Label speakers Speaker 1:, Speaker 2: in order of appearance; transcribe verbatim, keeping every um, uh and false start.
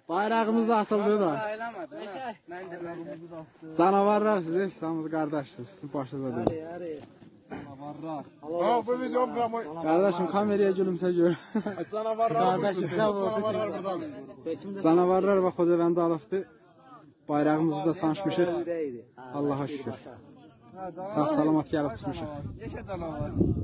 Speaker 1: Bayrağımız da asıldı da. Canavarlar siz İslam'ız kardeşsiniz. Sizin başınıza değil.
Speaker 2: Canavarlar. Ha bu video programı.
Speaker 1: Kardeşim kameraya gülümse gör.
Speaker 2: Canavarlar.
Speaker 1: Kardeşim
Speaker 2: Canavarlar buradan.
Speaker 1: Canavarlar ve Xocavənd alıbdı. Bayrağımızı da sancmışıq. Allah'a şükür. Sağ salamat gəlib çıxmışıq.
Speaker 2: Yaşa canavar.